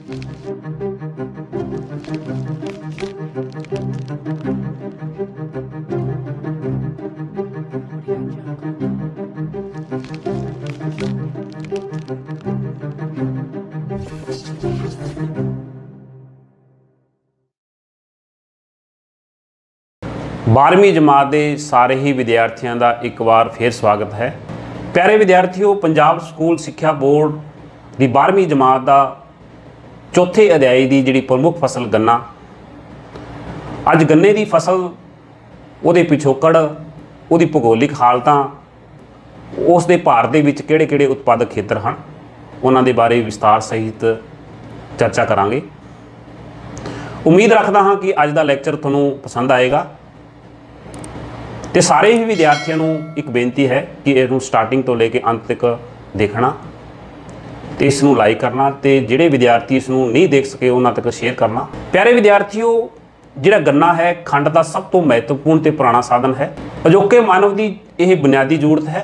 बारहवीं जमात के सारे ही विद्यार्थियों का एक बार फिर स्वागत है। प्यारे विद्यार्थियों, पंजाब स्कूल सिक्ख्या बोर्ड की 12वीं जमात का चौथे अध्याय की जिहड़ी प्रमुख फसल गन्ना, अज गन्ने की फसल, उहदे पिछोकड़, उहदी भूगोलिक हालतां, उस दे भार दे विच किहड़े-किहड़े उत्पादक खेत्र हैं, उन्हां दे बारे विस्तार सहित चर्चा करांगे। उम्मीद रखदा हाँ कि अज दा लैक्चर तुहानूं पसंद आएगा। तो सारे ही विद्यार्थियों को एक बेनती है कि इसनूं स्टार्टिंग तो लेके अंत तक देखना, तो इसनूं लाइक करना, तो जिहड़े विद्यार्थी इसनूं नहीं देख सके उन्हां तक शेयर करना। प्यारे विद्यार्थियों, जिहड़ा गन्ना है खंड का सब तो महत्वपूर्ण तो पुराना साधन है। अजोके मानव की यह बुनियादी जरूरत है।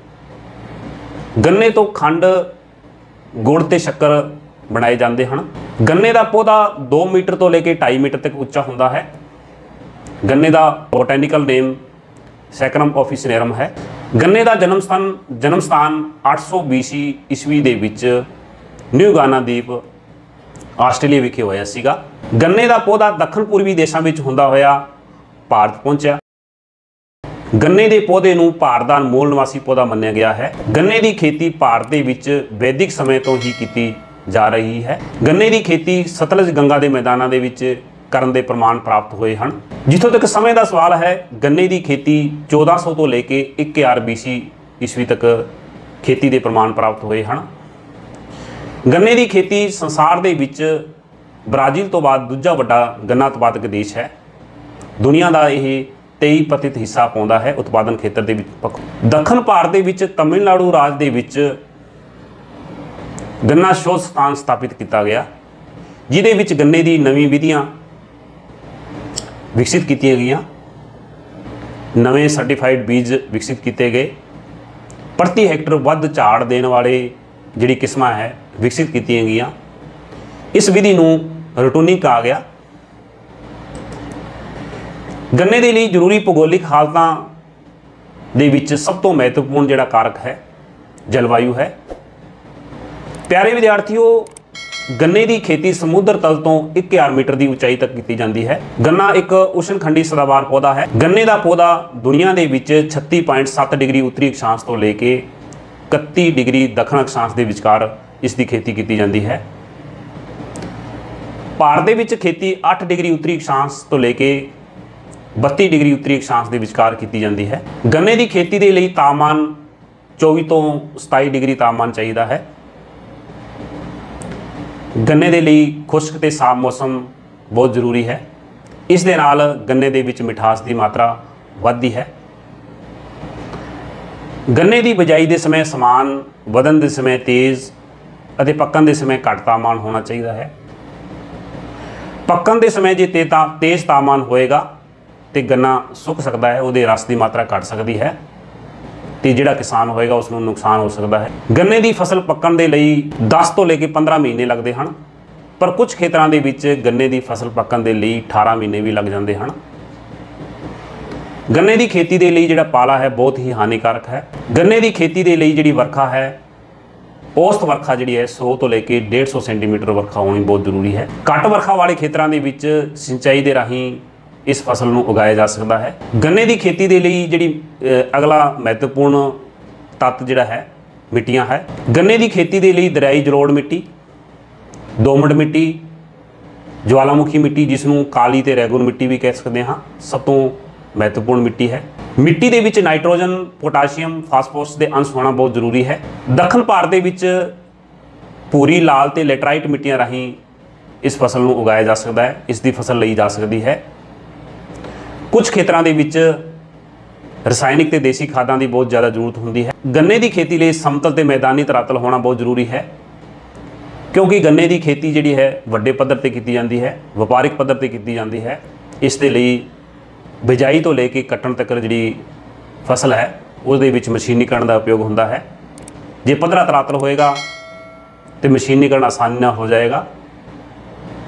गन्ने तो खंड, गुड़ ते शक्कर बनाए जाते हैं। गन्ने का पौधा 2 मीटर तो लेके 2.5 मीटर तक उच्चा होता है। गन्ने का बोटैनिकल नेम सैकरम ऑफिसिनेरम है। गन्ने का जन्म स्थान 800 BC ईस्वी दे विच न्यू गाना द्वीप आस्ट्रेलिया विखे होया सीगा। गन्ने का पौधा दक्षिण पूर्वी देशों में होंदा होया भारत पहुंचा। गन्ने के पौधे नूं भारत दा मूल निवासी पौधा मन्निया गया है। गन्ने की खेती भारत दे विच वैदिक समय तो ही की जा रही है। गन्ने की खेती सतलज गंगा के मैदानों के विच करन दे प्रमाण प्राप्त हुए हैं। जिथों तक समय का सवाल है, गन्ने की खेती 1400 तो लेके 1000 BC ईस्वी तक खेती के प्रमाण प्राप्त हुए हैं। गन्ने की खेती संसार के विच ब्राजील तो बाद दूजा वड्डा गन्ना उत्पादक देश है। दुनिया का यह 23% हिस्सा पाउंदा है उत्पादन खेत्र के विच। दक्षिण भारत के विच तमिलनाडु राज के विच गन्ना शोध स्थान स्थापित किया गया, जिहदे विच गन्ने की नवीं विधियां विकसित की गई, नवे सर्टिफाइड बीज विकसित किए गए, प्रति हैक्टर वध झाड़ देने वाले जिहड़ी किस्मां है विकसित की गई। इस विधि नूं रोटूनी कहा गया। गन्ने के लिए जरूरी भूगोलिक हालतां दे विच सब तो महत्वपूर्ण जिहड़ा कारक है जलवायु है। प्यारे विद्यार्थियों, गन्ने की खेती समुद्र तल तो 1000 मीटर की उचाई तक की जाती है। गन्ना एक उष्णखंडी सदाबहार पौधा है। गन्ने का पौधा दुनिया के विच 36.7 डिग्री उत्तरी अक्षांश तो लेके 31 डिग्री दक्षिण अक्षांश के विचकार इसकी खेती की जाती है। भारत के विच खेती 8 डिग्री उत्तरी अक्षांश तो लेके 32 डिग्री उत्तरी अक्षांश के विचकार की जाती है। गन्ने की खेती के लिए तापमान 24 तो 27 डिग्री तापमान चाहिए है। गन्ने के लिए खुश्क ते साफ मौसम बहुत जरूरी है। इस दे नाल गन्ने के विच मिठास की मात्रा वधदी है। गन्ने की बिजाई के समय समान, वधन के समय तेज़ और पक्कन के समय घट तापमान होना चाहिए है। पक्कन के समय जो तेज़ तापमान होएगा तो गन्ना सुक सकता है, वो रस की मात्रा घट सकती है, तो जिहड़ा किसान होएगा उसनूं नुकसान हो सकता है। गन्ने की फसल पक्कण दे लई 10 तो लेके 15 महीने लगते हैं, पर कुछ खेतरां दे विच गन्ने की फसल पक्कण दे लई 18 महीने भी लग जाते हैं। गन्ने की खेती के लिए जिहड़ा पाला है बहुत ही हानिकारक है। गन्ने की खेती के लिए जिहड़ी वर्खा है, औसत वर्खा जिहड़ी है 100 तो लेके 150 सेंटीमीटर वर्खा होनी बहुत जरूरी है। घट वर्खा वाले खेतरां दे विच सिंचाई के राहीं इस फसल को उगाया जा सकता है। गन्ने की खेती के लिए जिहड़ी अगला महत्वपूर्ण तत्व जिहड़ा है मिट्टियां है। गन्ने की खेती के लिए दरियाई जलोड़ मिट्टी, दोमट मिट्टी, ज्वालामुखी मिट्टी जिसनों काली ते रैगुन मिट्टी भी कह सकते हैं, सब तो महत्वपूर्ण मिट्टी है। मिट्टी के विच नाइट्रोजन, पोटाशियम, फास्फोरस के अंश होना बहुत जरूरी है। दक्षिण भारत के विच भूरी, लाल ते लैटराइट मिट्टियां राहीं इस फसल को उगाया जा सकता है, इसकी फसल ली जा सकती है। कुछ खेतरां दे विच रसायनिक ते देसी खादां की बहुत ज़्यादा जरूरत होती है। गन्ने की खेती लिए समतल ते मैदानी धरातल होना बहुत जरूरी है, क्योंकि गन्ने की खेती जिहड़ी है वड्डे पद्धर ते की जाती है, वपारिक पद्धर ते की जाती है। इस दे लई बिजाई तो लेके कट्टण तक जिहड़ी फसल है उसदे विच मशीनीकरण का उपयोग होता है। जे पद्धरा धरातल होएगा तो मशीनीकरण आसानी नाल हो जाएगा,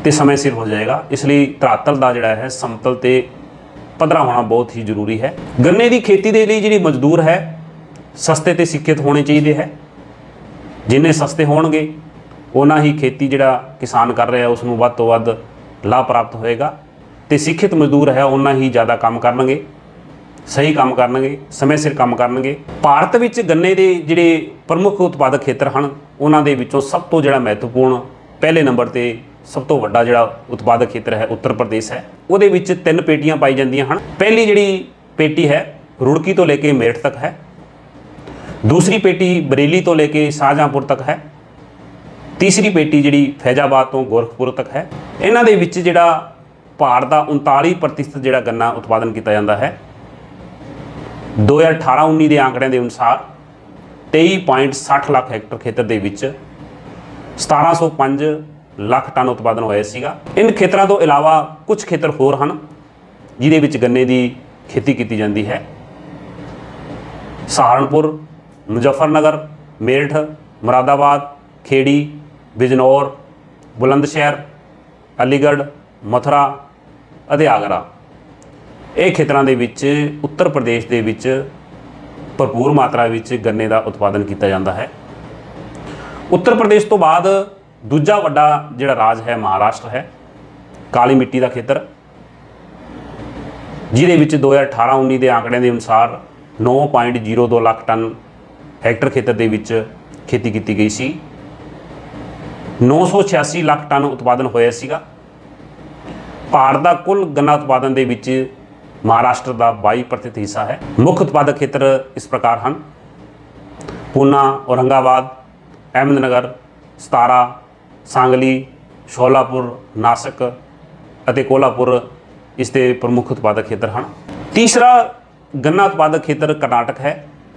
ਤੇ ਸਮੇਂ ਸਿਰ ਹੋ ਜਾਏਗਾ। ਇਸ ਲਈ ਧਰਾਤਲ ਦਾ ਜਿਹੜਾ ਹੈ ਸਮਤਲ ਤੇ ਪੱਧਰਾ ਹੋਣਾ ਬਹੁਤ ਹੀ ਜ਼ਰੂਰੀ ਹੈ। ਗੰਨੇ ਦੀ ਖੇਤੀ ਦੇ ਲਈ ਜਿਹੜੀ ਮਜ਼ਦੂਰ ਹੈ ਸਸਤੇ ਤੇ ਸਿੱਖਿਅਤ ਹੋਣੇ ਚਾਹੀਦੇ ਹੈ। ਜਿੰਨੇ ਸਸਤੇ ਹੋਣਗੇ ਉਹਨਾਂ ਹੀ ਖੇਤੀ ਜਿਹੜਾ ਕਿਸਾਨ ਕਰ ਰਿਹਾ ਉਸ ਨੂੰ ਵੱਧ ਤੋਂ ਵੱਧ ਲਾਭ ਪ੍ਰਾਪਤ ਹੋਏਗਾ, ਤੇ ਸਿੱਖਿਅਤ ਮਜ਼ਦੂਰ ਹੈ ਉਹਨਾਂ ਹੀ ਜ਼ਿਆਦਾ ਕੰਮ ਕਰਨਗੇ, ਸਹੀ ਕੰਮ ਕਰਨਗੇ, ਸਮੇਂ ਸਿਰ ਕੰਮ ਕਰਨਗੇ। ਭਾਰਤ ਵਿੱਚ ਗੰਨੇ ਦੇ ਜਿਹੜੇ ਪ੍ਰਮੁੱਖ ਉਤਪਾਦਕ ਖੇਤਰ ਹਨ ਉਹਨਾਂ ਦੇ ਵਿੱਚੋਂ ਸਭ ਤੋਂ ਜਿਹੜਾ ਮਹੱਤਵਪੂਰਨ ਪਹਿਲੇ ਨੰਬਰ ਤੇ ਸਭ ਤੋਂ ਵੱਡਾ ਜਿਹੜਾ ਉਤਪਾਦਕ ਖੇਤਰ ਹੈ ਉੱਤਰ ਪ੍ਰਦੇਸ਼ ਹੈ। ਉਹਦੇ ਵਿੱਚ 3 ਪੇਟੀਆਂ ਪਾਈ ਜਾਂਦੀਆਂ ਹਨ। ਪਹਿਲੀ ਜਿਹੜੀ ਪੇਟੀ ਹੈ ਰੁੜਕੀ ਤੋਂ ਲੈ ਕੇ ਮੇਰਠ ਤੱਕ ਹੈ। ਦੂਸਰੀ ਪੇਟੀ ਬਰੇਲੀ ਤੋਂ ਲੈ ਕੇ ਸ਼ਾਹਜਹਾਂਪੁਰ ਤੱਕ ਹੈ। ਤੀਸਰੀ ਪੇਟੀ ਜਿਹੜੀ ਫੈਜ਼ਾਬਾਦ ਤੋਂ ਗੋਰਖਪੁਰ ਤੱਕ ਹੈ। ਇਹਨਾਂ ਦੇ ਵਿੱਚ ਜਿਹੜਾ ਭਾਰਤ ਦਾ 39% ਜਿਹੜਾ ਗੰਨਾ ਉਤਪਾਦਨ ਕੀਤਾ ਜਾਂਦਾ ਹੈ। 2018-19 ਦੇ ਆંકੜਿਆਂ ਦੇ ਅਨੁਸਾਰ 23.60 ਲੱਖ ਹੈਕਟਰ ਖੇਤਰ ਦੇ ਵਿੱਚ 1705 ਲੱਖ ਟਨ ਉਤਪਾਦਨ ਹੋਇਆ ਸੀਗਾ। ਇਨ ਖੇਤਰਾਂ ਤੋਂ ਇਲਾਵਾ ਕੁਝ ਖੇਤਰ ਹੋਰ ਹਨ ਜਿਹਦੇ ਵਿੱਚ ਗੰਨੇ ਦੀ ਖੇਤੀ ਕੀਤੀ ਜਾਂਦੀ ਹੈ। ਸਹਾਰਨਪੁਰ, ਮੁਜ਼ੱਫਰਨਗਰ, ਮੇਰਠ, ਮੁਰਾਦਾਬਾਦ, ਖੇੜੀ, ਬਿਜਨੌਰ, ਬੁਲੰਦਸ਼ਹਿਰ, ਅਲੀਗੜ੍ਹ, ਮਥੁਰਾ ਅਤੇ ਆਗਰਾ। ਇਹ ਖੇਤਰਾਂ ਦੇ ਵਿੱਚ ਉੱਤਰ ਪ੍ਰਦੇਸ਼ ਦੇ ਵਿੱਚ ਭਰਪੂਰ ਮਾਤਰਾ ਵਿੱਚ ਗੰਨੇ ਦਾ ਉਤਪਾਦਨ ਕੀਤਾ ਜਾਂਦਾ ਹੈ। ਉੱਤਰ ਪ੍ਰਦੇਸ਼ ਤੋਂ ਬਾਅਦ ਦੂਜਾ ਵੱਡਾ ਜਿਹੜਾ ਰਾਜ ਹੈ ਮਹਾਰਾਸ਼ਟਰ ਹੈ, ਕਾਲੀ ਮਿੱਟੀ ਦਾ ਖੇਤਰ, ਜਿਹਦੇ ਵਿੱਚ 2018-19 ਦੇ ਆંકੜਿਆਂ ਦੇ ਅਨੁਸਾਰ 9.02 ਲੱਖ ਟਨ ਹੈਕਟਰ ਖੇਤਰ ਦੇ ਵਿੱਚ ਖੇਤੀ ਕੀਤੀ ਗਈ ਸੀ। 986 ਲੱਖ ਟਨ ਉਤਪਾਦਨ ਹੋਇਆ ਸੀਗਾ। ਭਾਰਤ ਦਾ ਕੁੱਲ ਗੰਨਾ ਉਤਪਾਦਨ ਦੇ ਵਿੱਚ ਮਹਾਰਾਸ਼ਟਰ ਦਾ 22% ਹਿੱਸਾ ਹੈ। ਮੁੱਖ ਉਤਪਾਦਕ ਖੇਤਰ ਇਸ ਪ੍ਰਕਾਰ ਹਨ: ਪੂਨਾ, ਔਰੰਗਾਬਾਦ, ਅਹਿਮਦਨਗਰ, ਸਤਾਰਾ, सांगली, शोलापुर, नासिक ਅਤੇ कोल्हापुर ਇਸ ਦੇ ਪ੍ਰਮੁੱਖ ਉਤਪਾਦਕ ਖੇਤਰ ਹਨ। ਤੀਸਰਾ ਗੰਨਾ ਉਤਪਾਦਕ ਖੇਤਰ ਕਰਨਾਟਕ ਹੈ।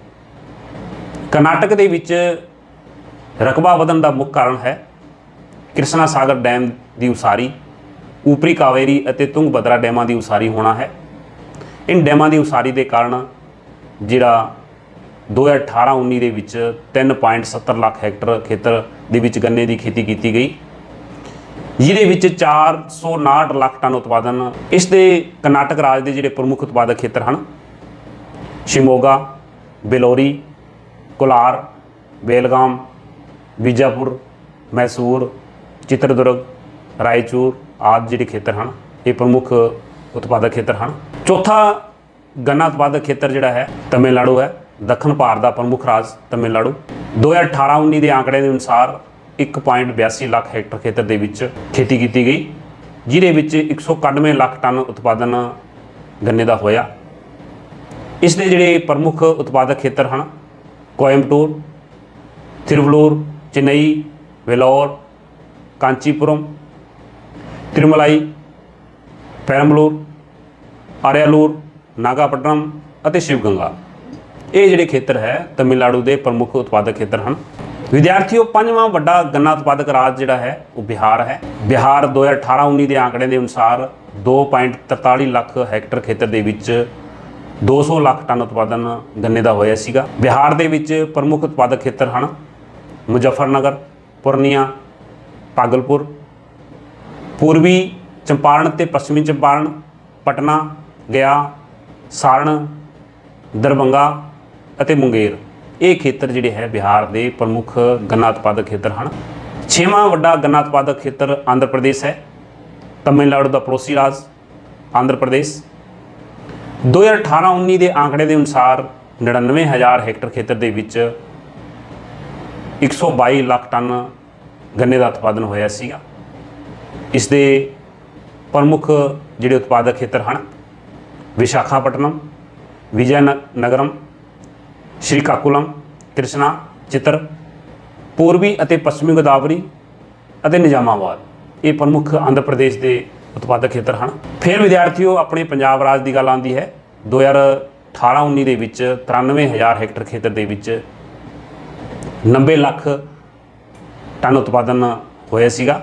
ਕਰਨਾਟਕ ਦੇ ਵਿੱਚ ਰਕਬਾ ਵਧਣ ਦਾ ਮੁੱਖ ਕਾਰਨ ਹੈ ਕ੍ਰਿਸ਼ਨਾ ਸਾਗਰ ਡੈਮ ਦੀ ਉਸਾਰੀ, ਊਪਰੀ ਕਾਵੇਰੀ ਅਤੇ ਤੁੰਗਭਦਰਾ ਡੈਮਾਂ ਦੀ ਉਸਾਰੀ ਹੋਣਾ ਹੈ। ਇਨ ਡੈਮਾਂ ਦੀ ਉਸਾਰੀ ਦੇ ਕਾਰਨ ਜਿਹੜਾ 2018-19 ਦੇ ਵਿੱਚ 3.70 ਲੱਖ ਹੈਕਟਰ ਖੇਤਰ ਦੇ ਵਿੱਚ ਗੰਨੇ ਦੀ ਖੇਤੀ ਕੀਤੀ ਗਈ, ਜਿਹਦੇ ਵਿੱਚ 459 ਲੱਖ ਟਨ ਉਤਪਾਦਨ। ਇਸ ਦੇ ਕਰਨਾਟਕ ਰਾਜ ਦੇ ਜਿਹੜੇ ਪ੍ਰਮੁੱਖ ਉਤਪਾਦਕ ਖੇਤਰ ਹਨ ਸ਼ਿਮੋਗਾ, ਬੇਲੋਰੀ, ਕੋਲਾਰ, ਬੇਲਗਾਮ, ਬੀਜਾਪੁਰ, ਮੈਸੂਰ, ਚਿੱਤਰਦੁਰਗ, ਰਾਏਚੂਰ ਆਦਿ ਜਿਹੜੇ ਖੇਤਰ ਹਨ ਇਹ ਪ੍ਰਮੁੱਖ ਉਤਪਾਦਕ ਖੇਤਰ ਹਨ। ਚੌਥਾ ਗੰਨਾ ਉਤਪਾਦਕ ਖੇਤਰ ਜਿਹੜਾ ਹੈ ਤਮਿਲਨਾਡੂ ਹੈ। ਦੱਖਣ ਭਾਰਤ ਦਾ ਪ੍ਰਮੁੱਖ ਰਾਜ ਤਮਿਲਨਾਡੂ। 2018-19 ਦੇ ਆંકੜੇ ਦੇ ਅਨੁਸਾਰ 1.82 ਲੱਖ ਹੈਕਟਰ ਖੇਤਰ ਦੇ ਵਿੱਚ ਖੇਤੀ ਕੀਤੀ ਗਈ, ਜਿਹਦੇ ਵਿੱਚ 191 ਲੱਖ ਟਨ ਉਤਪਾਦਨ ਗੰਨੇ ਦਾ ਹੋਇਆ। ਇਸ ਦੇ ਜਿਹੜੇ ਪ੍ਰਮੁੱਖ ਉਤਪਾਦਕ ਖੇਤਰ ਹਨ ਕੋਇੰਬਟੂਰ, ਤਿਰਵਲੂਰ, ਚੇਨਈ, वेलोर, कांचीपुरम, तिरुमलाई, पेरम्बलूर, आर्यालूर, नागापट्टनम ਅਤੇ शिवगंगा ਇਹ ਜਿਹੜੇ ਖੇਤਰ ਹੈ तमिलनाडु ਦੇ ਪ੍ਰਮੁੱਖ ਉਤਪਾਦਕ ਖੇਤਰ ਹਨ। ਵਿਦਿਆਰਥੀਓ ਪੰਜਵਾਂ ਵੱਡਾ ਗੰਨਾ ਉਤਪਾਦਕ ਰਾਜ ਜਿਹੜਾ ਹੈ ਉਹ ਬਿਹਾਰ ਹੈ। ਬਿਹਾਰ 2018-19 ਦੇ ਆંકੜੇ ਦੇ ਅਨੁਸਾਰ 2.43 ਲੱਖ ਹੈਕਟਰ ਖੇਤਰ ਦੇ ਵਿੱਚ 200 ਲੱਖ ਟਨ ਉਤਪਾਦਨ ਗੰਨੇ ਦਾ ਹੋਇਆ ਸੀਗਾ। ਬਿਹਾਰ ਦੇ ਵਿੱਚ ਪ੍ਰਮੁੱਖ ਉਤਪਾਦਕ ਖੇਤਰ ਹਨ ਮੁਜ਼ੱਫਰਨਗਰ, पूर्णिया, भागलपुर, पूर्वी चंपारण ते पश्चिमी चंपारण, पटना, गया, सारण, दरभंगा ਅਤੇ मुंगेर ਇਹ ਖੇਤਰ ਜਿਹੜੇ ਹੈ ਬਿਹਾਰ ਦੇ ਪ੍ਰਮੁੱਖ ਗੰਨਾ ਉਤਪਾਦਕ ਖੇਤਰ ਹਨ। ਛੇਵਾਂ ਵੱਡਾ ਗੰਨਾ ਉਤਪਾਦਕ ਖੇਤਰ ਆਂਧਰ ਪ੍ਰਦੇਸ਼ ਹੈ। ਤਮਿਲਨਾਡੂ ਦਾ ਪੜੋਸੀ ਰਾਜ ਆਂਧਰ ਪ੍ਰਦੇਸ਼ 2018-19 ਦੇ ਆંકੜੇ ਦੇ ਅਨੁਸਾਰ 99,000 ਹੈਕਟਰ ਖੇਤਰ ਦੇ ਵਿੱਚ 122 ਲੱਖ ਟਨ ਗੰਨੇ ਦਾ ਉਤਪਾਦਨ ਹੋਇਆ ਸੀਗਾ। ਇਸ ਦੇ ਪ੍ਰਮੁੱਖ ਜਿਹੜੇ ਉਤਪਾਦਕ ਖੇਤਰ ਹਨ ਵਿਸ਼ਾਖਾਪਟਨਮ, ਵਿਜयनगरम, श्रीकाकुलम, कृष्णा, चित्र, पूर्वी ਅਤੇ ਪੱਛਮੀ ਗੋਦਾਵਰੀ ਅਤੇ ਨਿਜ਼ਾਮਾਬਾਦ ਇਹ ਪ੍ਰਮੁੱਖ ਆਂਧਰ ਪ੍ਰਦੇਸ਼ ਦੇ ਉਤਪਾਦਕ ਖੇਤਰ ਹਨ। ਫਿਰ ਵਿਦਿਆਰਥੀਓ ਆਪਣੇ ਪੰਜਾਬ ਰਾਜ ਦੀ ਗੱਲ ਆਉਂਦੀ ਹੈ। 2018-19 ਦੇ ਵਿੱਚ 93,000 ਹੈਕਟਰ ਖੇਤਰ ਦੇ ਵਿੱਚ 90 ਲੱਖ ਟਨ ਉਤਪਾਦਨ ਹੋਇਆ ਸੀਗਾ।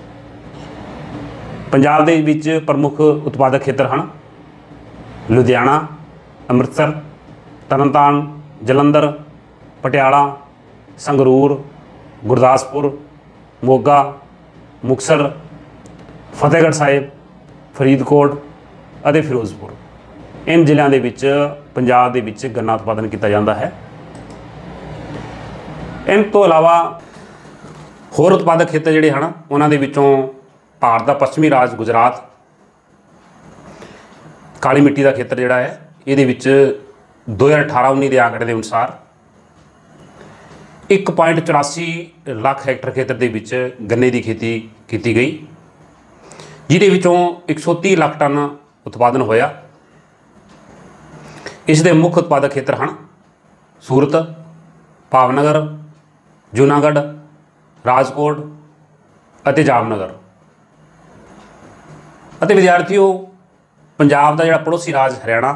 ਪੰਜਾਬ ਦੇ ਵਿੱਚ ਪ੍ਰਮੁੱਖ ਉਤਪਾਦਕ ਖੇਤਰ ਹਨ ਲੁਧਿਆਣਾ, ਅੰਮ੍ਰਿਤਸਰ, ਤਰਨਤਾਰਨ, ਜਲੰਧਰ, ਪਟਿਆਲਾ, ਸੰਗਰੂਰ, ਗੁਰਦਾਸਪੁਰ, ਮੋਗਾ, ਮੁਕਤਸਰ, ਫਤਿਹਗੜ੍ਹ ਸਾਹਿਬ, ਫਰੀਦਕੋਟ ਅਤੇ ਫਿਰੋਜ਼ਪੁਰ, इन ਜ਼ਿਲ੍ਹਿਆਂ ਦੇ ਵਿੱਚ ਪੰਜਾਬ ਦੇ ਵਿੱਚ ਗੰਨਾ ਉਤਪਾਦਨ ਕੀਤਾ ਜਾਂਦਾ ਹੈ। इन ਤੋਂ ਇਲਾਵਾ ਹੋਰ ਉਤਪਾਦਕ ਖੇਤਰ ਜਿਹੜੇ ਹਨ ਉਹਨਾਂ ਦੇ ਵਿੱਚੋਂ ਭਾਰਤ ਦਾ ਪੱਛਮੀ ਰਾਜ ਗੁਜਰਾਤ ਕਾਲੀ ਮਿੱਟੀ ਦਾ ਖੇਤਰ ਜਿਹੜਾ ਹੈ, ਇਹਦੇ ਵਿੱਚ 2018-19 ਦੇ ਆંકੜੇ ਦੇ ਅਨੁਸਾਰ 1.84 ਲੱਖ ਹੈਕਟਰ ਖੇਤਰ ਦੇ ਵਿੱਚ ਗੰਨੇ ਦੀ ਖੇਤੀ ਕੀਤੀ ਗਈ, ਜਿਹਦੇ ਵਿੱਚੋਂ 130 ਲੱਖ ਟਨ ਉਤਪਾਦਨ ਹੋਇਆ। ਇਸ ਦੇ ਮੁੱਖ ਉਤਪਾਦਕ ਖੇਤਰ ਹਨ ਸੂਰਤ, ਭਾਵਨਗਰ, ਜੂਨਾਗढ़, ਰਾਜਕੋਟ ਅਤੇ ਜਾਮਨਗਰ। ਅਤੇ ਵਿਦਿਆਰਥੀਓ, ਪੰਜਾਬ ਦਾ ਜਿਹੜਾ ਪੜੋਸੀ ਰਾਜ ਹਰਿਆਣਾ,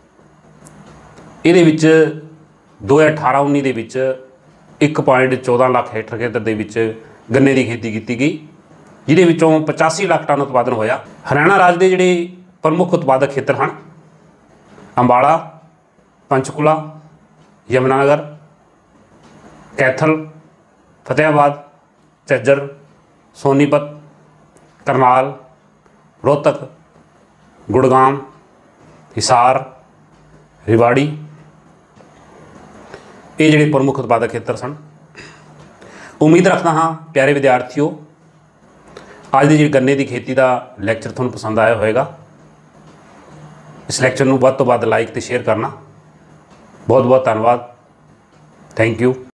ਇਹਦੇ ਵਿੱਚ 2018-19 ਦੇ ਵਿੱਚ 1.14 ਲੱਖ ਹੈਕਟਰ ਖੇਤਰ ਦੇ ਵਿੱਚ ਗੰਨੇ ਦੀ ਖੇਤੀ ਕੀਤੀ ਗਈ, ਜਿਹਦੇ ਵਿੱਚੋਂ 85 ਲੱਖ ਟਨ ਉਤਪਾਦਨ ਹੋਇਆ। ਹਰਿਆਣਾ ਰਾਜ ਦੇ ਜਿਹੜੇ ਪ੍ਰਮੁੱਖ ਉਤਪਾਦਕ ਖੇਤਰ ਹਨ ਅੰਬਾਲਾ, ਪੰਚਕੂਲਾ, ਯਮੁਨਾਨਗਰ, ਕੈਥਲ, ਫਤਿਆਬਾਦ, ਝੱਜਰ, ਸੋਨੀਪਤ, ਕਰਨਾਲ, ਰੋਹਤਕ, ਗੁੜਗਾਮ, ਹਿਸਾਰ, ਰਿਵਾੜੀ, ਇਹ ਜਿਹੜੇ ਪ੍ਰਮੁੱਖ ਉਤਪਾਦਕ ਖੇਤਰ ਸਨ। ਉਮੀਦ ਰੱਖਦਾ ਹਾਂ ਪਿਆਰੇ ਵਿਦਿਆਰਥੀਓ, ਅੱਜ ਦੀ ਜਿਹੜੀ ਗੰਨੇ ਦੀ ਖੇਤੀ ਦਾ ਲੈਕਚਰ ਤੁਹਾਨੂੰ ਪਸੰਦ ਆਇਆ ਹੋਵੇਗਾ। ਇਸ ਲੈਕਚਰ ਨੂੰ ਵੱਧ ਤੋਂ ਵੱਧ ਲਾਈਕ ਤੇ ਸ਼ੇਅਰ ਕਰਨਾ। ਬਹੁਤ ਬਹੁਤ ਧੰਨਵਾਦ। Thank you.